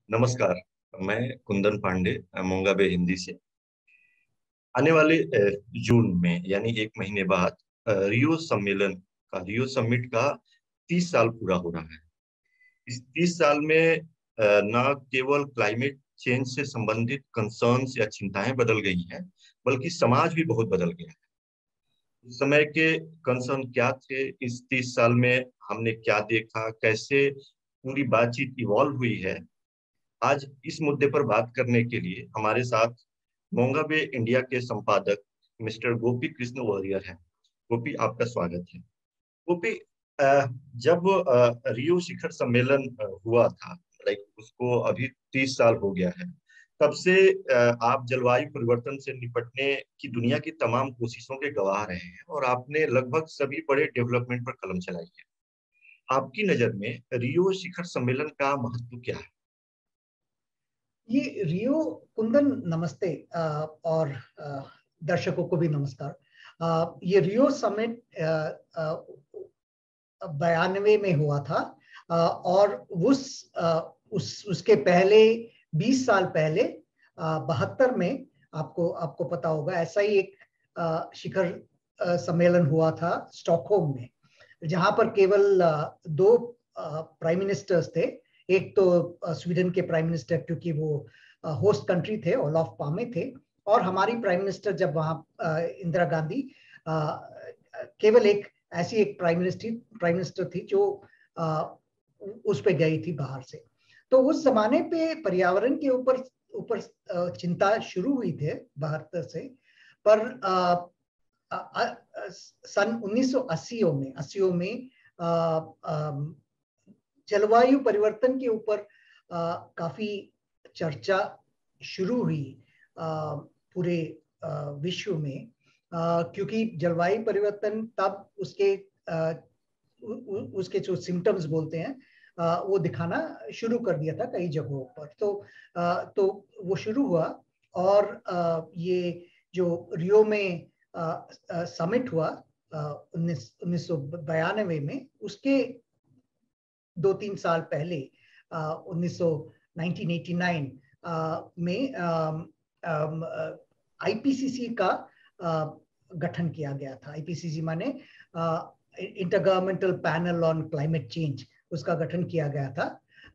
नमस्कार। मैं कुंदन पांडे मोंगाबे हिंदी से। आने वाले जून में यानी एक महीने बाद रियो समिट का 30 साल पूरा हो रहा है। इस 30 साल में न केवल क्लाइमेट चेंज से संबंधित कंसर्न्स या चिंताएं बदल गई हैं, बल्कि समाज भी बहुत बदल गया है। उस समय के कंसर्न क्या थे, इस 30 साल में हमने क्या देखा, कैसे पूरी बातचीत इवॉल्व हुई है। आज इस मुद्दे पर बात करने के लिए हमारे साथ मोंगाबे इंडिया के संपादक मिस्टर गोपी कृष्ण वॉरियर हैं। गोपी, आपका स्वागत है। गोपी, जब रियो शिखर सम्मेलन हुआ था, लाइक उसको अभी 30 साल हो गया है, तब से आप जलवायु परिवर्तन से निपटने की दुनिया की तमाम कोशिशों के गवाह रहे हैं और आपने लगभग सभी बड़े डेवलपमेंट पर कलम चलाई है। आपकी नजर में रियो शिखर सम्मेलन का महत्व क्या है? ये रियो, कुंदन नमस्ते, और दर्शकों को भी नमस्कार। ये रियो समिट 92 में हुआ था, और उसके पहले 20 साल पहले 72 में आपको पता होगा, ऐसा ही एक शिखर सम्मेलन हुआ था स्टॉकहोम में, जहां पर केवल दो प्राइम मिनिस्टर्स थे। एक तो स्वीडन के प्राइम मिनिस्टर, क्योंकि वो होस्ट कंट्री थे, ओलॉफ पामे थे, और हमारी प्राइम मिनिस्टर जब वहां इंदिरा गांधी, केवल एक ऐसी एक प्राइम मिनिस्टर थी जो उस पे गई थी बाहर से। तो उस जमाने पे पर्यावरण के ऊपर ऊपर चिंता शुरू हुई थे भारत से, पर सन 1980 में जलवायु परिवर्तन के ऊपर काफी चर्चा शुरू हुई पूरे विश्व में, क्योंकि जलवायु परिवर्तन तब उसके जो सिम्टम्स बोलते हैं, वो दिखाना शुरू कर दिया था कई जगहों पर। तो वो शुरू हुआ, और ये जो रियो में समिट हुआ 1992 में, उसके 2-3 साल पहले 1989 में आईपीसीसी का गठन किया गया था। आईपीसीसी माने intergovernmental panel on climate change, उसका गठन किया गया था।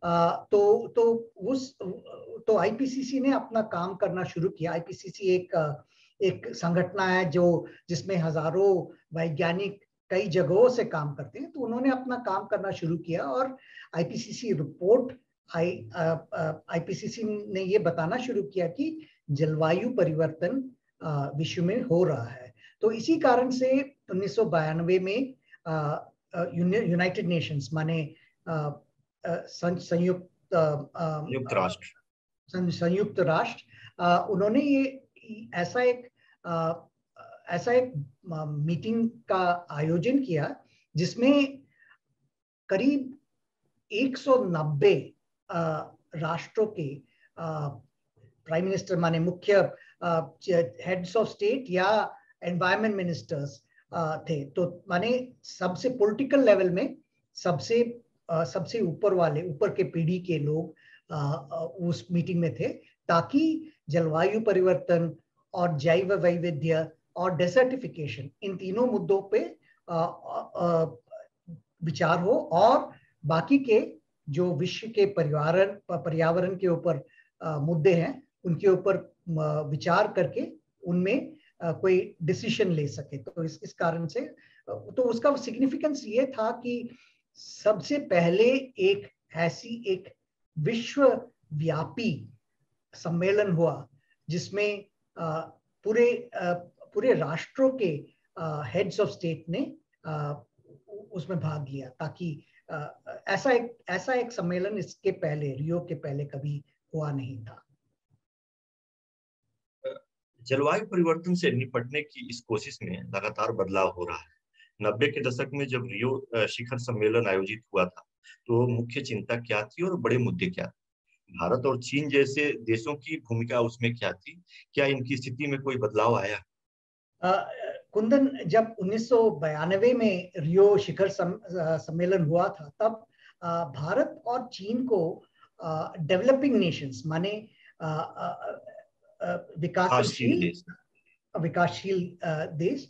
तो आईपीसीसी ने अपना काम करना शुरू किया। आईपीसीसी एक संगठन है जिसमें हजारों वैज्ञानिक कई जगहों से काम करते हैं। तो उन्होंने अपना काम करना शुरू किया, और आईपीसीसी रिपोर्ट आईपीसीसी ने ये बताना शुरू किया कि जलवायु परिवर्तन विश्व में हो रहा है। तो इसी कारण से 1992 में यूनाइटेड नेशंस माने संयुक्त राष्ट्र, उन्होंने ये ऐसा एक मीटिंग का आयोजन किया, जिसमें करीब 190 राष्ट्रों के प्राइम मिनिस्टर माने मुख्य हेड्स ऑफ स्टेट या एनवायरमेंट मिनिस्टर्स थे। तो माने सबसे पॉलिटिकल लेवल में सबसे ऊपर के पीढ़ी के लोग उस मीटिंग में थे, ताकि जलवायु परिवर्तन और जैव वैविध्य और डेसर्टिफिकेशन, इन तीनों मुद्दों पे विचार हो, और बाकी के जो विश्व के पर्यावरण के ऊपर मुद्दे हैं, उनके ऊपर विचार करके उनमें कोई डिसीजन ले सके। तो इस कारण से तो उसका सिग्निफिकेंस ये था कि सबसे पहले एक विश्वव्यापी सम्मेलन हुआ, जिसमें पूरे राष्ट्रों के हेड्स ऑफ स्टेट ने उसमें भाग लिया, ताकि ऐसा एक सम्मेलन इसके पहले, रियो के पहले कभी हुआ नहीं था। जलवायु परिवर्तन से निपटने की इस कोशिश में लगातार बदलाव हो रहा है। 90 के दशक में जब रियो शिखर सम्मेलन आयोजित हुआ था, तो मुख्य चिंता क्या थी और बड़े मुद्दे क्या थे? भारत और चीन जैसे देशों की भूमिका उसमें क्या थी? क्या इनकी स्थिति में कोई बदलाव आया? कुंदन, जब 1992 में रियो शिखर सम्मेलन हुआ था, तब भारत और चीन को डेवलपिंग नेशंस माने विकासशील देश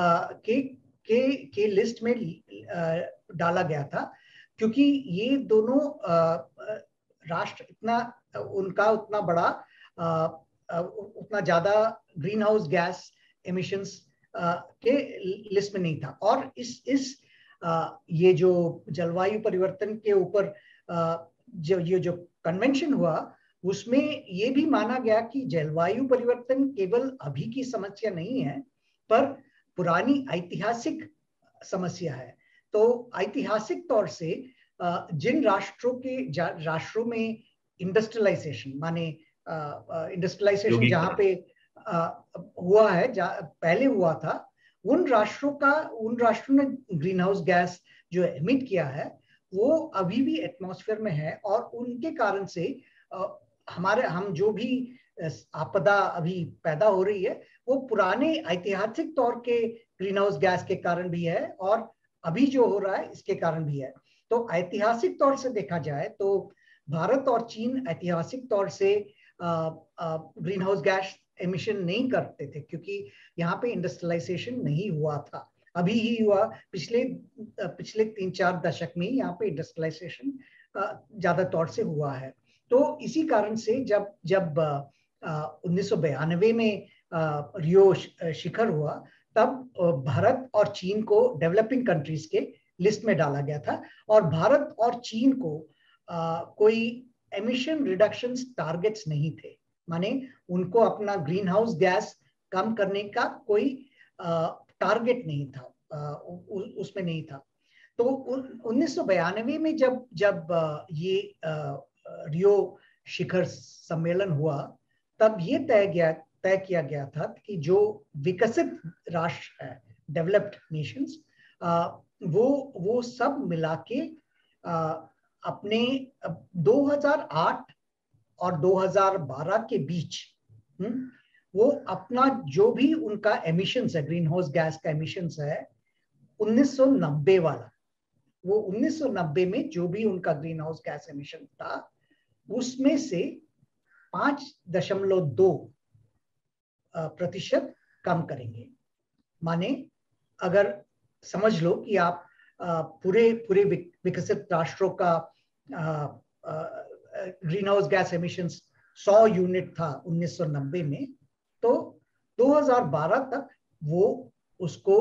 के लिस्ट में डाला गया था, क्योंकि ये दोनों राष्ट्र उनका उतना बड़ा उतना ज्यादा ग्रीन हाउस गैस एमिशंस के लिस्ट में नहीं था। और ये जो जलवायु परिवर्तन के ऊपर जो कन्वेंशन हुआ, उसमें ये भी माना गया कि जलवायु परिवर्तन केवल अभी की समस्या नहीं है, पर पुरानी ऐतिहासिक समस्या है। तो ऐतिहासिक तौर से जिन राष्ट्रों में इंडस्ट्रियलाइजेशन माने इंडस्ट्रियलाइजेशन जहाँ पे हुआ है, पहले हुआ था, उन राष्ट्रों ने ग्रीन हाउस गैस जो एमिट किया है वो अभी भी एटमॉस्फेयर में है। और उनके कारण से हम जो भी आपदा अभी पैदा हो रही है वो पुराने ऐतिहासिक तौर के ग्रीन हाउस गैस के कारण भी है, और अभी जो हो रहा है इसके कारण भी है। तो ऐतिहासिक तौर से देखा जाए तो भारत और चीन ऐतिहासिक तौर से ग्रीन हाउस गैस एमिशन नहीं करते थे, क्योंकि यहाँ पे इंडस्ट्रियलाइजेशन नहीं हुआ था, अभी ही हुआ। पिछले 3-4 दशक में यहाँ पे इंडस्ट्रियलाइजेशन ज्यादा तौर से हुआ है। तो इसी कारण से जब 1992 में रियो शिखर हुआ, तब भारत और चीन को डेवलपिंग कंट्रीज के लिस्ट में डाला गया था, और भारत और चीन को कोई एमिशन रिडक्शन टारगेट्स नहीं थे, माने उनको अपना ग्रीन हाउस गैस कम करने का कोई टारगेट नहीं था, उसमें नहीं था। तो 1992 में जब ये रियो शिखर सम्मेलन हुआ, तब ये तय किया गया था कि जो विकसित राष्ट्र है, डेवलप्ड नेशंस, वो सब मिला के अपने 2008 और 2012 के बीच वो अपना जो भी उनका एमिशंस है, ग्रीन हाउस गैस का एमिशंस है 1990 वाला, वो 1990 में जो भी उनका ग्रीन हाउस गैस एमिशन था उसमें से 5.2% कम करेंगे। माने अगर समझ लो कि आप पूरे विकसित राष्ट्रों का green house gas emissions 100 unit था 1990 में, तो 2012 तक वो उसको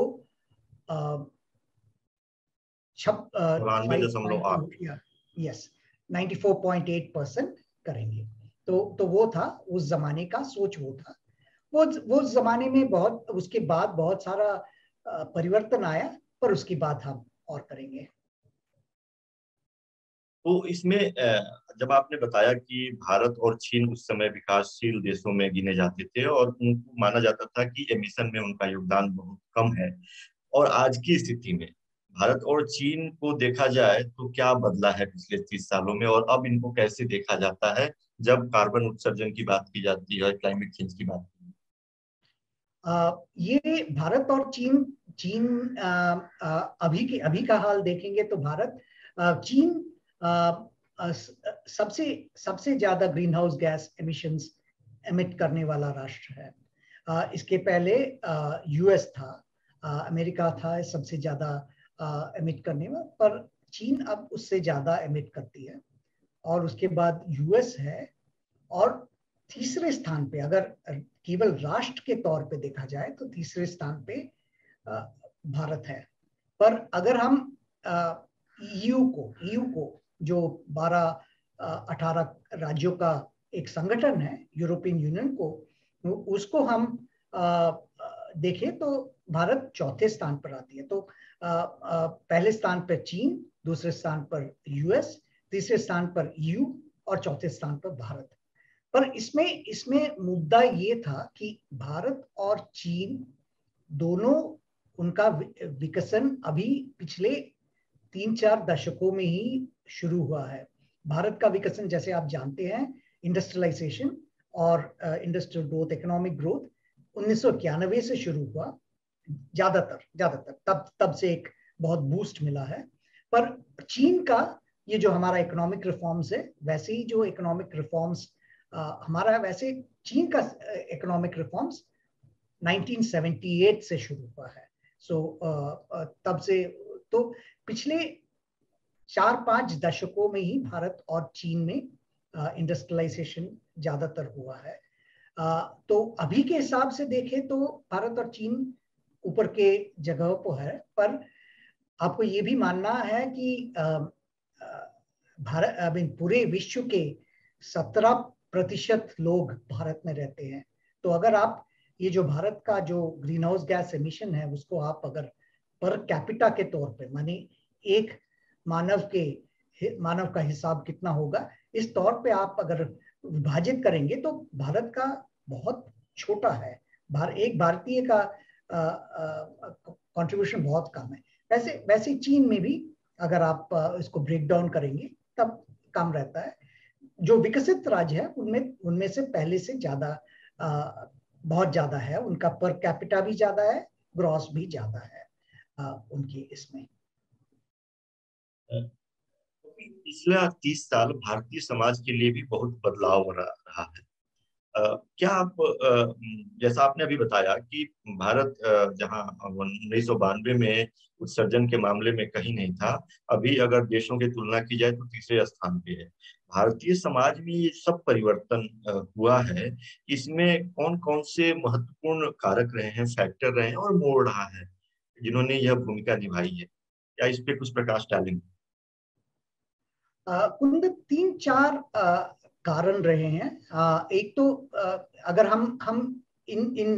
94.8% करेंगे। तो वो था उस जमाने का सोच, वो था वो जमाने में बहुत, उसके बाद बहुत सारा परिवर्तन आया, पर उसके बाद हम और करेंगे। तो इसमें जब आपने बताया कि भारत और चीन उस समय विकासशील देशों में गिने जाते थे और उनको माना जाता था कि एमिशन में उनका योगदान बहुत कम है, और आज की स्थिति में भारत और चीन को देखा जाए तो क्या बदला है पिछले 30 सालों में, और अब इनको कैसे देखा जाता है जब कार्बन उत्सर्जन की बात की जाती है, क्लाइमेट चेंज की बात की? ये भारत और चीन अभी का हाल देखेंगे तो चीन सबसे ज्यादा green house gas emissions emit करने वाला राष्ट्र है। इसके पहले यूएस था, अमेरिका था सबसे ज्यादा एमिट करने में, पर चीन अब उससे ज्यादा एमिट करती है, और उसके बाद यूएस है, और तीसरे स्थान पे अगर केवल राष्ट्र के तौर पे देखा जाए तो तीसरे स्थान पे भारत है। पर अगर हम ईयू को जो 12-18 राज्यों का एक संगठन है, यूरोपियन यूनियन को, उसको हम देखें तो भारत चौथे स्थान पर आती है। तो पहले स्थान पर चीन, दूसरे स्थान पर यूएस, तीसरे स्थान पर ईयू, और चौथे स्थान पर भारत। पर इसमें मुद्दा ये था कि भारत और चीन दोनों, उनका विकसन अभी पिछले 3-4 दशकों में ही शुरू हुआ है। भारत का विकसन जैसे आप जानते हैं, इंडस्ट्रियलाइजेशन और इंडस्ट्रियल ग्रोथ, इकोनॉमिक ग्रोथ 1991 से शुरू हुआ, ज्यादातर तब से एक बहुत बूस्ट मिला है। पर चीन का ये जो हमारा इकोनॉमिक रिफॉर्म्स है, वैसे ही जो इकोनॉमिक रिफॉर्म्स हमारा, वैसे चीन का इकोनॉमिक रिफॉर्म्स 1978 से शुरू हुआ है। तब से तो पिछले 4-5 दशकों में ही भारत और चीन में इंडस्ट्रियलाइजेशन ज्यादातर हुआ है। तो अभी के हिसाब से देखें तो भारत और चीन ऊपर के जगहों पर है, पर आपको ये भी मानना है कि भारत, पूरे विश्व के 17% लोग भारत में रहते हैं। तो अगर आप ये जो भारत का जो ग्रीन हाउस गैस एमिशन है उसको आप अगर पर कैपिटा के तौर पे, माने एक मानव का हिसाब कितना होगा, इस तौर पे आप अगर विभाजित करेंगे तो भारत का बहुत छोटा है। एक भारतीय का कंट्रीब्यूशन बहुत कम है। वैसे चीन में भी अगर आप इसको ब्रेक डाउन करेंगे तब कम रहता है। जो विकसित राज्य है उनमें से पहले से ज्यादा, बहुत ज्यादा है, उनका पर कैपिटा भी ज्यादा है, ग्रॉस भी ज्यादा है उनकी इसमें। पिछले 30 साल भारतीय समाज के लिए भी बहुत बदलाव रहा है। क्या आप, जैसा आपने अभी बताया कि भारत जहां 1992 में उत्सर्जन के मामले में कहीं नहीं था, अभी अगर देशों की तुलना की जाए तो तीसरे स्थान पे है। भारतीय समाज में ये सब परिवर्तन हुआ है, इसमें कौन कौन से महत्वपूर्ण कारक रहे हैं, फैक्टर रहे हैं और मोड़ रहा है जिन्होंने यह भूमिका निभाई है? क्या इस पे कुछ प्रकाश डालेंगे? कुल 3-4 कारण रहे हैं। एक तो अगर हम इन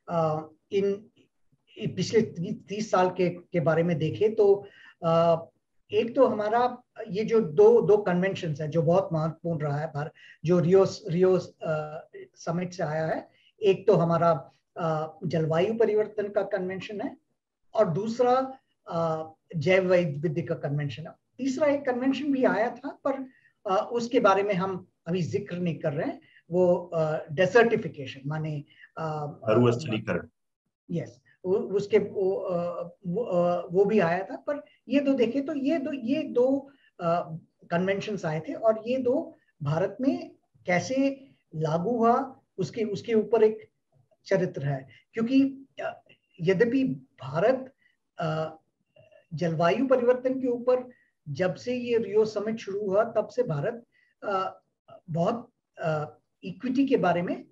पिछले 30 साल के बारे में देखें तो एक तो हमारा ये जो दो कन्वेंशन है जो बहुत महत्वपूर्ण रहा है, जो रियो समिट से आया है। एक तो हमारा जलवायु परिवर्तन का कन्वेंशन है और दूसरा जैव वैविध्य का कन्वेंशन है। तीसरा एक कन्वेंशन भी आया था पर उसके बारे में हम अभी जिक्र नहीं कर रहे हैं, वो डेसर्टिफिकेशन, माने मरुस्थलीकरण। यस, उसके वो भी आया था। पर ये दो देखे तो ये दो कन्वेंशंस आए थे और ये दो भारत में कैसे लागू हुआ उसके ऊपर एक चरित्र है। क्योंकि यद्यपि भारत जलवायु परिवर्तन के ऊपर जब से ये रियो समिट शुरू हुआ तब से भारत बहुत इक्विटी के बारे में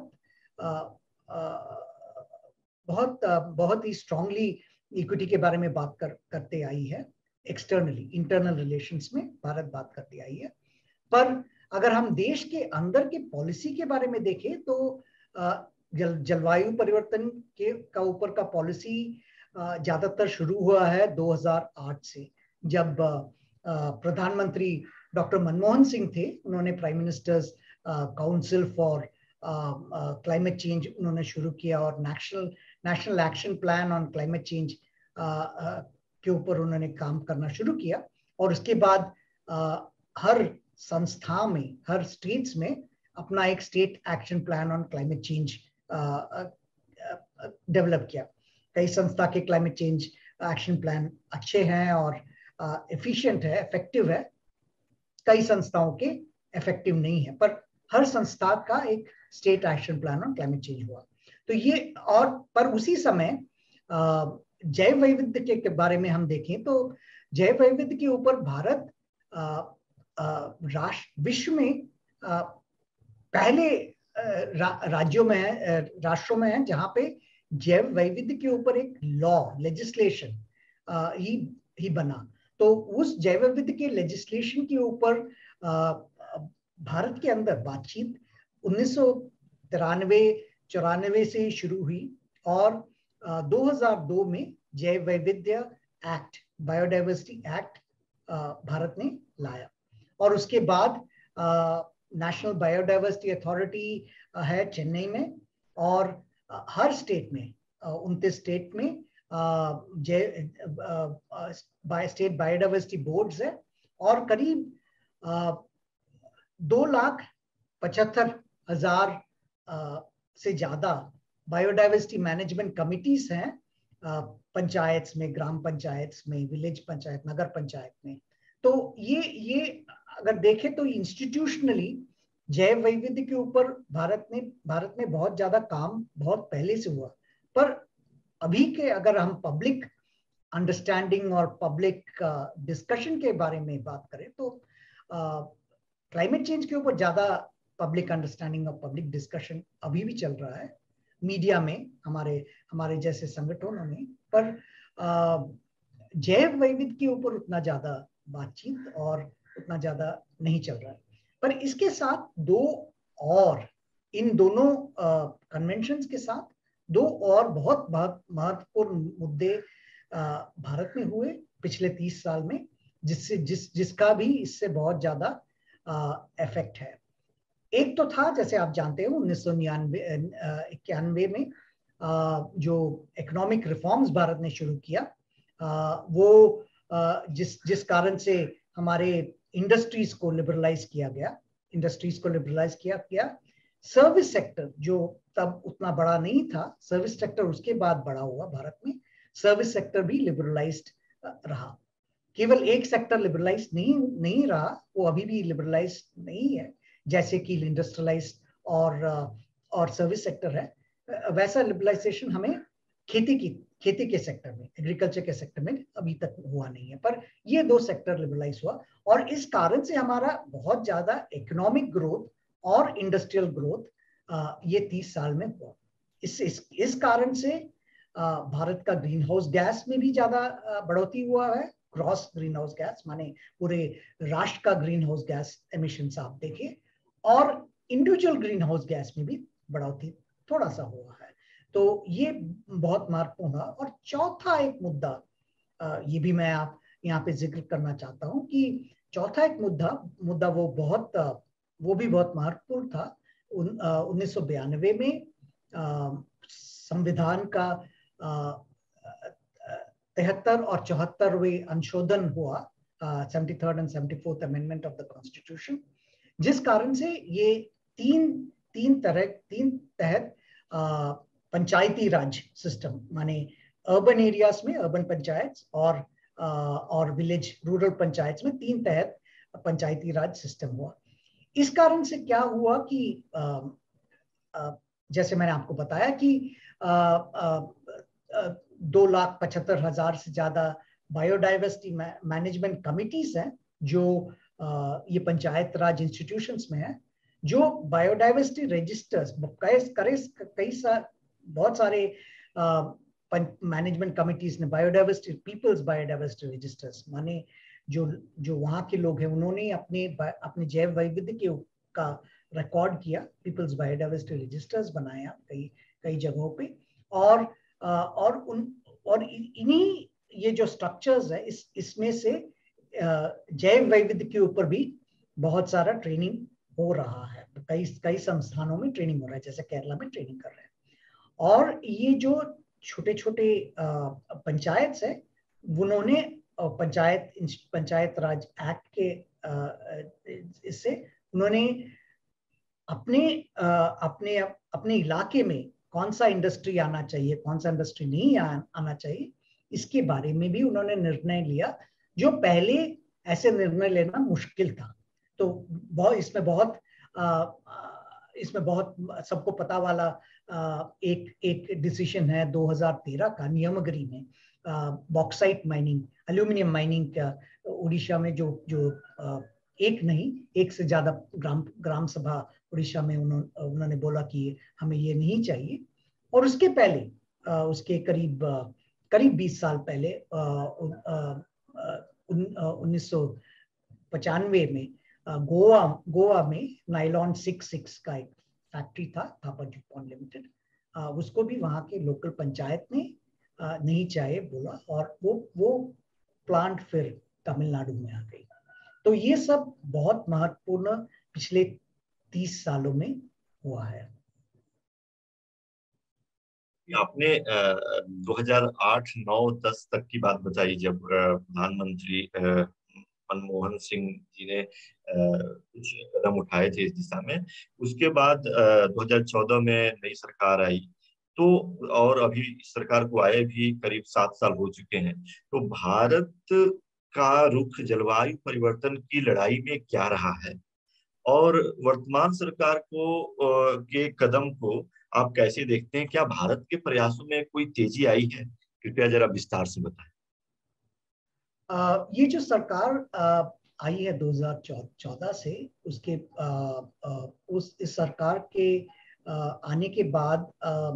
बहुत ही स्ट्रांगली इक्विटी के बारे में बात करते आई है। एक्सटर्नली, इंटरनल रिलेशंस में भारत बात करती आई है। पर अगर हम देश के अंदर के पॉलिसी के बारे में देखें तो जलवायु परिवर्तन का ऊपर का पॉलिसी ज्यादातर शुरू हुआ है 2008 से, जब प्रधानमंत्री डॉक्टर मनमोहन सिंह थे। उन्होंने prime ministers council for climate change उन्होंने शुरू किया और national action plan on climate change के ऊपर उन्होंने काम करना शुरू किया। और उसके बाद हर संस्था में, हर स्टेट्स में अपना एक state action plan on climate change develop किया। कई संस्था के क्लाइमेट चेंज एक्शन प्लान अच्छे हैं और एफिशिएंट है, इफेक्टिव है। कई संस्थाओं के इफेक्टिव नहीं है, पर हर संस्था का एक state action plan on climate change हुआ। तो ये, और पर उसी समय जैव वैविध्य के बारे में हम देखें तो जैव वैविध्य के ऊपर भारत विश्व में पहले राज्यों में है, राष्ट्रों में है जहां पे जैव वैविध्य के ऊपर एक लॉ, लेजिस्लेशन ही बना। तो उस जैव वैविध्य के लेजिस्लेशन के ऊपर भारत के अंदर बातचीत 1993-94 से शुरू हुई और 2002 में जैव वैविध्य एक्ट, बायोडाइवर्सिटी एक्ट भारत ने लाया। और उसके बाद नेशनल बायोडाइवर्सिटी अथॉरिटी है चेन्नई में, और हर स्टेट में 29 स्टेट में स्टेट बायोडाइवर्सिटी बोर्ड्स है और करीब 2,75,000 से ज्यादा बायोडाइवर्सिटी मैनेजमेंट कमिटीज हैं पंचायत में, ग्राम पंचायत में, विलेज पंचायत, नगर पंचायत में। तो ये अगर देखें तो इंस्टीट्यूशनली जैव वैविध्य के ऊपर भारत में बहुत ज्यादा काम बहुत पहले से हुआ, पर अभी के अगर हम पब्लिक अंडरस्टैंडिंग और पब्लिक डिस्कशन के बारे में बात करें तो क्लाइमेट चेंज के ऊपर ज्यादा पब्लिक अंडरस्टैंडिंग और पब्लिक डिस्कशन अभी भी चल रहा है मीडिया में, हमारे जैसे संगठनों में, पर जैव वैविध्य के ऊपर उतना ज्यादा बातचीत और उतना ज्यादा नहीं चल रहा है। पर इसके साथ इन दोनों कन्वेंशंस के साथ दो और बहुत महत्वपूर्ण मुद्दे भारत में हुए पिछले 30 साल में, जिसका भी इससे बहुत ज्यादा इफेक्ट है। एक तो था, जैसे आप जानते हो, 1991 में जो इकोनॉमिक रिफॉर्म्स भारत ने शुरू किया, वो जिस कारण से हमारे इंडस्ट्रीज को लिबरलाइज किया गया। सर्विस सेक्टर जो तब उतना बड़ा नहीं था, सर्विस सेक्टर उसके बाद बड़ा हुआ भारत में। सर्विस सेक्टर भी लिबरलाइज्ड रहा। केवल एक सेक्टर लिबरलाइज नहीं रहा, वो अभी भी लिबरलाइज नहीं है, जैसे कि इंडस्ट्रियलाइज्ड और सर्विस सेक्टर है। वैसा लिबरलाइजेशन हमें खेती के सेक्टर में, एग्रीकल्चर के सेक्टर में अभी तक हुआ नहीं है, पर ये दो सेक्टर लिबरलाइज हुआ और इस कारण से हमारा बहुत ज्यादा इकोनॉमिक ग्रोथ और इंडस्ट्रियल ग्रोथ ये 30 साल में हुआ। इस कारण से भारत का ग्रीन हाउस गैस में भी ज्यादा बढ़ोतरी हुआ है। ग्रॉस ग्रीन हाउस गैस माने पूरे राष्ट्र का ग्रीन हाउस गैस एमिशंस आप देखें, और इंडिविजुअल ग्रीन हाउस गैस में भी बढ़ोतरी थोड़ा सा हुआ है। तो ये बहुत महत्वपूर्ण है। और चौथा एक मुद्दा ये भी मैं आप यहाँ पे जिक्र करना चाहता हूँ कि चौथा एक मुद्दा वो भी बहुत महत्वपूर्ण था। 1992 में संविधान का 73 और 74वें अंशोधन हुआ, 73rd and 74th amendment of the constitution, जिस कारण से ये तीन तहत पंचायती राज सिस्टम माने अर्बन एरियाज में अर्बन पंचायत और विलेज रूरल पंचायत में 3 तहत पंचायती राज सिस्टम हुआ। इस कारण से क्या हुआ कि जैसे मैंने आपको बताया कि 2,75,000 से ज्यादा बायोडाइवर्सिटी मैनेजमेंट कमिटीज हैं जो ये पंचायत राज इंस्टीट्यूशंस में है, जो बायोडाइवर्सिटी रजिस्टर्स बहुत सारे मैनेजमेंट कमिटीज ने पीपल्स बायोडाइवर्सिटी रजिस्टर्स माने जो वहाँ के लोग हैं, उन्होंने अपने जैव वैविध्य का रिकॉर्ड किया, पीपल्स बायोडाइवर्सिटी रजिस्टर्स बनाया कई जगहों पे, और इन्हीं ये जो स्ट्रक्चर्स है इसमें से जैव वैविध्य के ऊपर भी बहुत सारा ट्रेनिंग हो रहा है। कई संस्थानों में ट्रेनिंग हो रहा है, जैसे केरला में ट्रेनिंग कर रहे हैं। और ये जो छोटे पंचायत है, उन्होंने पंचायत राज एक्ट के इससे उन्होंने अपने इलाके में कौन सा इंडस्ट्री आना चाहिए, कौन सा इंडस्ट्री नहीं आना चाहिए, इसके बारे में भी उन्होंने निर्णय लिया, जो पहले ऐसे निर्णय लेना मुश्किल था। तो इसमें बहुत सबको पता वाला एक डिसीजन है 2013 का नियमगिरी में, बॉक्साइट माइनिंग, एल्यूमिनियम माइनिंग का उड़ीसा में जो एक से ज्यादा ग्राम सभा उड़ीसा में उन्होंने बोला कि हमें ये नहीं चाहिए। और उसके पहले उसके करीब 20 साल पहले 1995 में गोवा में नाइलॉन 66 का एक फैक्ट्री था, थापर ड्यूपॉन्ट लिमिटेड, उसको भी वहाँ के लोकल पंचायत ने नहीं चाहिए बोला, और वो प्लांट फिर तमिलनाडु में आ गई। तो ये सब बहुत महत्वपूर्ण पिछले 30 सालों में हुआ है। आपने 2008, 9, 10 तक की बात बताई, जब प्रधानमंत्री मनमोहन सिंह जी ने कुछ कदम उठाए थे इस दिशा में। उसके बाद 2014 में नई सरकार आई, तो और अभी इस सरकार को आए भी करीब 7 साल हो चुके हैं। तो भारत का रुख जलवायु परिवर्तन की लड़ाई में क्या रहा है, और वर्तमान सरकार के कदम को आप कैसे देखते हैं? क्या भारत के प्रयासों में कोई तेजी आई है? कृपया जरा विस्तार से बताएं। ये जो सरकार आई है 2014 से, उसके इस सरकार के आने के बाद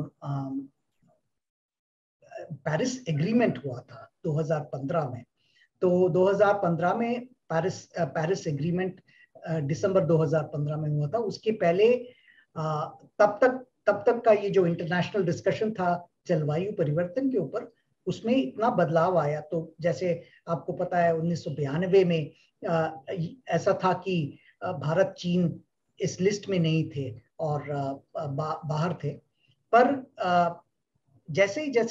पेरिस एग्रीमेंट हुआ था 2015 में। तो 2015 में पेरिस एग्रीमेंट दिसंबर 2015 में हुआ था। उसके पहले तब तक का ये जो इंटरनेशनल डिस्कशन था जलवायु परिवर्तन के ऊपर, उसमें इतना बदलाव आया। तो जैसे आपको पता है 1992 में ऐसा था कि भारत चीन इस लिस्ट में नहीं थे और बाहर थे। पर जैसे ही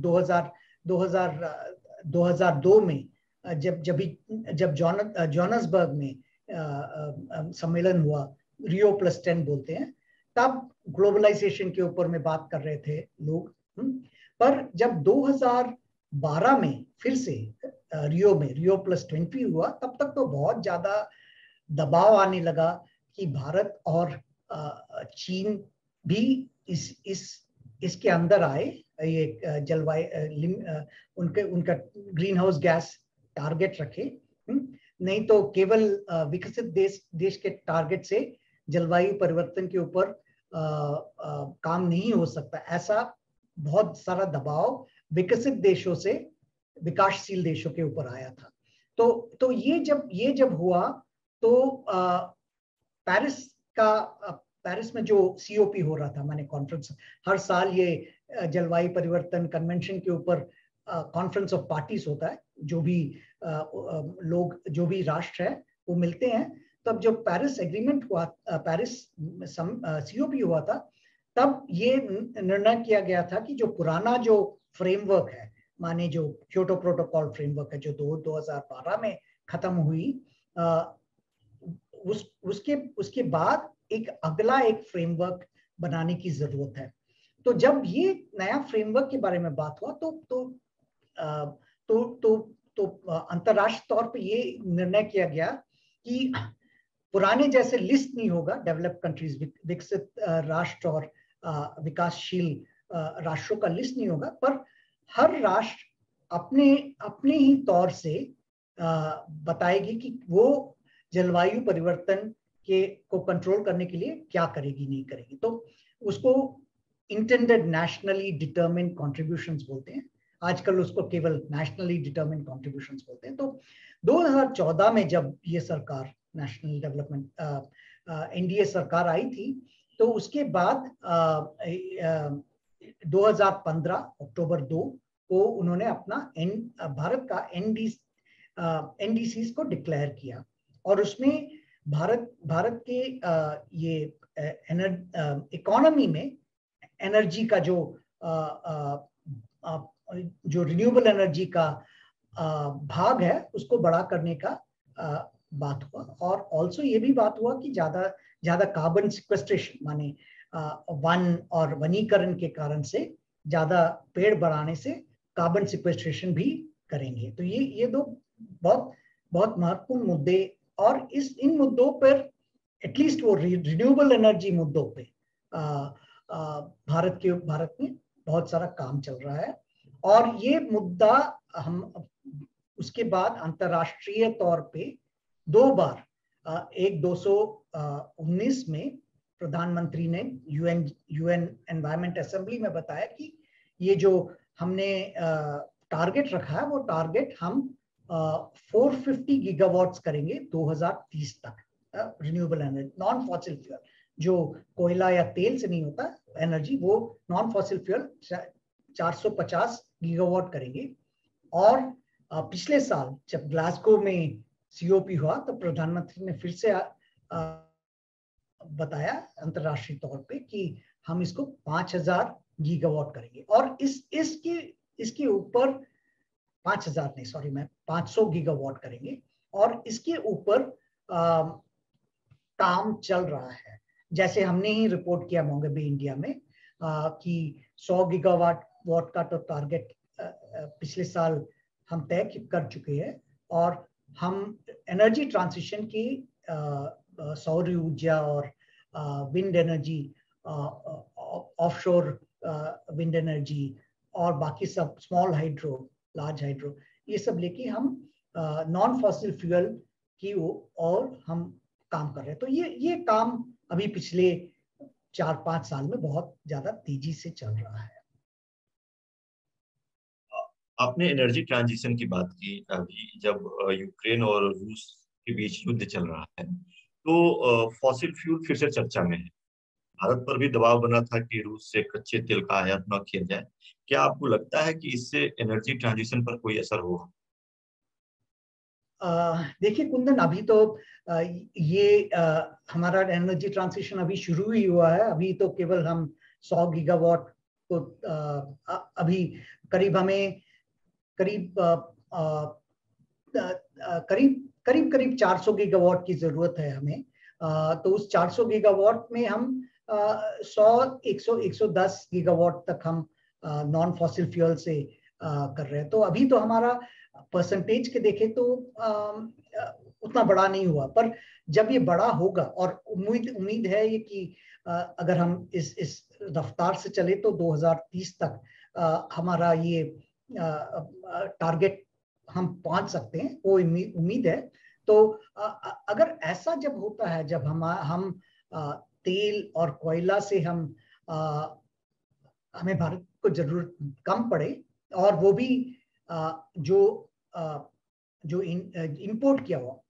2002 में जब जोहान्सबर्ग में सम्मेलन हुआ, Rio+10 बोलते हैं, तब ग्लोबलाइजेशन के ऊपर में बात कर रहे थे लोग। पर जब 2012 में फिर से Rio+20 हुआ, तब तक तो बहुत ज्यादा दबाव आने लगा कि भारत और चीन भी इसके अंदर आए, ये जलवायु उनका ग्रीन हाउस गैस टारगेट रखे। नहीं तो केवल विकसित देश के टारगेट से जलवायु परिवर्तन के ऊपर काम नहीं हो सकता। ऐसा बहुत सारा दबाव विकसित देशों से विकासशील देशों के ऊपर आया था। तो ये जब हुआ तो पेरिस में जो COP हो रहा था, माने कॉन्फ्रेंस, हर साल ये जलवायु परिवर्तन कन्वेंशन के ऊपर कॉन्फ्रेंस ऑफ पार्टीज होता है, जो भी लोग, जो भी राष्ट्र है वो मिलते हैं। तब जब पेरिस एग्रीमेंट हुआ, पेरिस COP हुआ था, तब ये निर्णय किया गया था कि जो पुराना जो फ्रेमवर्क है, माने जो क्योटो प्रोटोकॉल फ्रेमवर्क है जो 2012 में खत्म हुई, उसके बाद अगला एक फ्रेमवर्क बनाने की जरूरत है। तो जब ये नया फ्रेमवर्क के बारे में बात हुआ तो अंतरराष्ट्रीय तौर पे ये निर्णय किया गया कि पुराने जैसे लिस्ट नहीं होगा डेवलप्ड कंट्रीज, विकसित राष्ट्र और विकासशील राष्ट्रों का लिस्ट नहीं होगा, पर हर राष्ट्र अपने ही तौर से बताएगी कि वो जलवायु परिवर्तन को कंट्रोल करने के लिए क्या करेगी, नहीं करेगी। तो उसको इंटेंडेड नेशनली डिटरमिन्ड कॉन्ट्रीब्यूशंस बोलते हैं। आजकल उसको केवल नेशनली डिटरमिन्ड कॉन्ट्रीब्यूशंस बोलते हैं। तो 2014 में जब ये सरकार नेशनल डेवलपमेंट NDA सरकार आई थी, तो उसके बाद 2015 अक्टूबर 2 को उन्होंने अपना भारत का NDCs को डिक्लेयर किया। और उसमें भारत के ये इकोनॉमी में एनर्जी का जो रिन्यूएबल एनर्जी का भाग है, उसको बड़ा करने का बात हुआ। और ऑल्सो ये भी बात हुआ कि ज्यादा कार्बन सिक्वेस्ट्रेशन, माने वन और वनीकरण के कारण से ज्यादा पेड़ बढ़ाने से कार्बन सिक्वेस्ट्रेशन भी करेंगे। तो ये दो बहुत महत्वपूर्ण मुद्दे, और इन मुद्दों पर एटलीस्ट वो रिन्यूएबल एनर्जी मुद्दों पे भारत में बहुत सारा काम चल रहा है। और ये मुद्दा हम उसके बाद अंतरराष्ट्रीय तौर पे 2 बार, एक 219 में प्रधानमंत्री ने UN एनवायरमेंट असेंबली में बताया कि ये जो हमने टारगेट रखा है, वो टारगेट हम 450 गीगावाट्स करेंगे 2030 तक। Renewable energy, non fossil fuel, जो कोयला या तेल से नहीं होता एनर्जी, वो नॉन फॉसिल फ्यूल 450 गीगावाट करेंगे। और पिछले साल जब ग्लासगो में COP हुआ, तो प्रधानमंत्री ने फिर से बताया अंतरराष्ट्रीय तौर पे कि हम इसको 5000 गीगावाट करेंगे। और इसके ऊपर 5000 नहीं, सॉरी, मैं 500 गीगावाट करेंगे। और इसके ऊपर काम चल रहा है। जैसे हमने ही रिपोर्ट किया मोंगेबे इंडिया में कि 100 गीगावाट का तो टारगेट पिछले साल हम तय कर चुके हैं। और हम एनर्जी ट्रांजिशन की सौर ऊर्जा और wind energy, offshore wind energy और बाकी सब स्मॉल हाइड्रो, लार्ज हाइड्रो, ये सब लेके हम नॉन फॉसिल फ्यूल की और हम काम कर रहे हैं। तो ये काम अभी पिछले 4-5 साल में बहुत ज्यादा तेजी से चल रहा है। आपने एनर्जी ट्रांजिशन की बात की। अभी जब यूक्रेन और रूस के बीच युद्ध चल रहा है तो फॉसिल फ्यूल फिर से चर्चा में है। भारत पर भी दबाव बना था कि रूस से कच्चे तेल का आयात न किया जाए। क्या आपको लगता है कि इससे एनर्जी ट्रांजिशन पर कोई असर होगा? देखिए कुंदन, अभी तो ये हमारा एनर्जी ट्रांजिशन अभी शुरू ही हुआ है। अभी तो केवल हम 100 गीगावाट को अभी करीब हमें करीब करीब 400 गीगावाट की जरूरत है हमें। तो उस 400 गीगावाट में हम 110 गीगावाट तक हम नॉन फॉसिल फ्यूल से कर रहे हैं। तो अभी तो हमारा परसेंटेज के देखें तो उतना बड़ा नहीं हुआ, पर जब ये बड़ा होगा और उम्मीद है ये कि अगर हम इस रफ्तार से चले तो 2030 तक हमारा ये टारगेट हम पहुंच सकते हैं, वो उम्मीद है। तो अगर ऐसा जब होता है, जब हम तेल और कोयला से हमें भारत को जरूरत कम पड़े और वो भी जो इंपोर्ट किया हुआ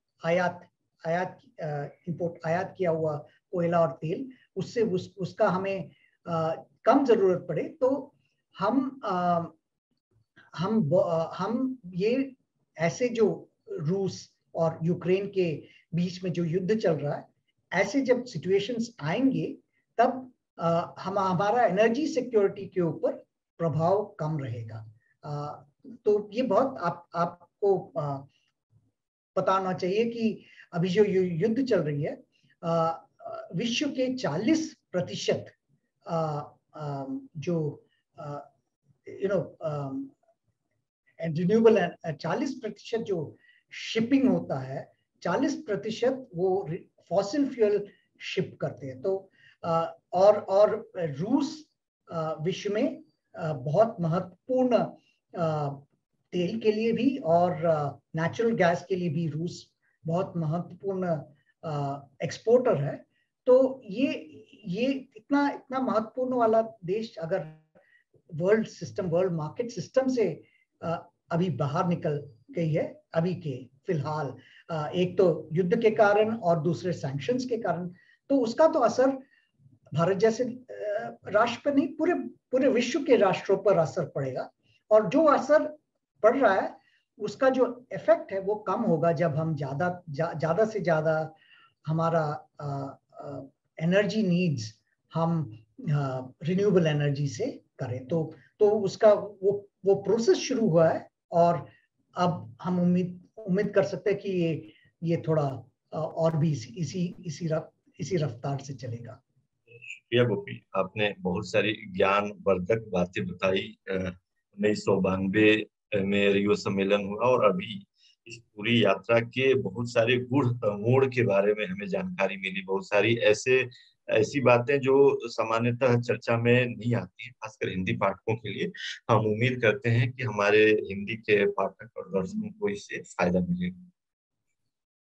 आयात किया हुआ कोयला और तेल, उससे उसका हमें कम जरूरत पड़े, तो हम ये ऐसे जो रूस और यूक्रेन के बीच में जो युद्ध चल रहा है, ऐसे जब सिचुएशंस आएंगे तब हमारा एनर्जी सिक्योरिटी के ऊपर प्रभाव कम रहेगा। तो ये बहुत आपको पता होना चाहिए कि अभी जो युद्ध चल रही है, विश्व के 40% जो रिन्यूएबल 40% जो शिपिंग होता है, 40% वो फॉसिल फ्यूल शिप करते हैं। तो और रूस विश्व में बहुत महत्वपूर्ण तेल के लिए भी और नेचुरल गैस के लिए भी रूस बहुत महत्वपूर्ण एक्सपोर्टर है। तो ये इतना महत्वपूर्ण वाला देश अगर वर्ल्ड मार्केट सिस्टम से अभी बाहर निकल गई है, अभी के फिलहाल एक तो युद्ध के कारण और दूसरे सैंक्शंस के कारण, तो उसका तो असर भारत जैसे राष्ट्र पर नहीं, पूरे विश्व के राष्ट्रों पर असर पड़ेगा। और जो असर पड़ रहा है उसका जो इफेक्ट है वो कम होगा जब हम ज्यादा से ज्यादा हमारा एनर्जी नीड्स हम रिन्यूएबल एनर्जी से करें। तो उसका वो प्रोसेस शुरू हुआ है और अब हम उम्मीद कर सकते हैं कि ये थोड़ा और भी इसी रफ्तार से चलेगा। शुक्रिया गोपी, आपने बहुत सारी ज्ञान वर्धक बातें बताई। 1992 में रियो सम्मेलन हुआ और अभी इस पूरी यात्रा के बहुत सारे गुड़ मोड़ के बारे में हमें जानकारी मिली। बहुत सारी ऐसी बातें जो सामान्यतः चर्चा में नहीं आती है, खासकर हिंदी पाठकों के लिए। हम उम्मीद करते हैं कि हमारे हिंदी के पाठक और दर्शकों को इससे फायदा मिलेगा।